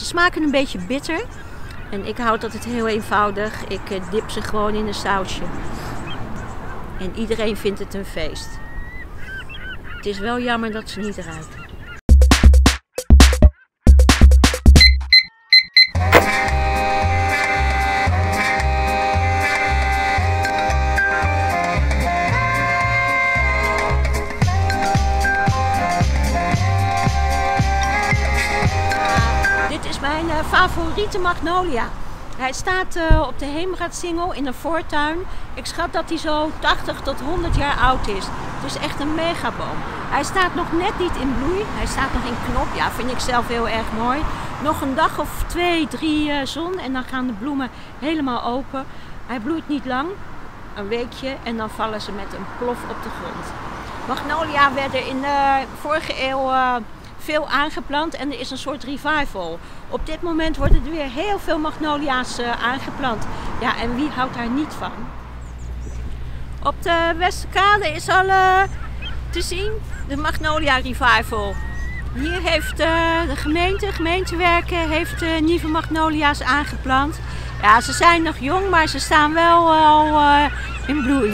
smaken een beetje bitter. En ik houd altijd heel eenvoudig. Ik dip ze gewoon in een sausje. En iedereen vindt het een feest. Het is wel jammer dat ze niet ruiken. Dit is mijn favoriete magnolia. Hij staat op de Heemraadsingel in een voortuin. Ik schat dat hij zo 80 tot 100 jaar oud is. Het is echt een megaboom. Hij staat nog net niet in bloei. Hij staat nog in knop. Ja, vind ik zelf heel erg mooi. Nog een dag of 2, 3 zon en dan gaan de bloemen helemaal open. Hij bloeit niet lang, een weekje, en dan vallen ze met een plof op de grond. Magnolia werden in de vorige eeuw veel aangeplant en er is een soort revival. Op dit moment worden er weer heel veel magnolia's aangeplant. Ja, en wie houdt daar niet van? Op de Westerkade is al te zien de Magnolia Revival. Hier heeft de gemeentewerken heeft nieuwe magnolia's aangeplant. Ja, ze zijn nog jong, maar ze staan wel al in bloei.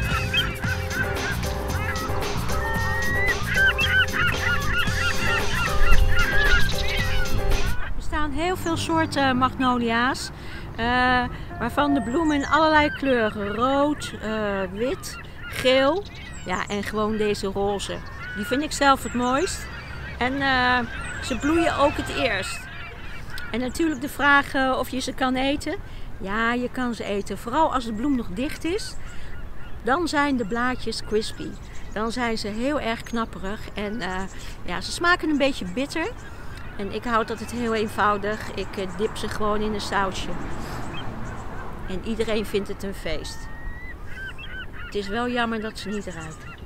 Er staan heel veel soorten magnolia's, waarvan de bloemen in allerlei kleuren, rood, wit, geel, ja, en gewoon deze roze. Die vind ik zelf het mooist en ze bloeien ook het eerst. En natuurlijk de vraag of je ze kan eten. Ja, je kan ze eten, vooral als de bloem nog dicht is. Dan zijn de blaadjes crispy. Dan zijn ze heel erg knapperig en ja, ze smaken een beetje bitter. En ik houd altijd heel eenvoudig. Ik dip ze gewoon in een sausje. En iedereen vindt het een feest. Het is wel jammer dat ze niet ruiken.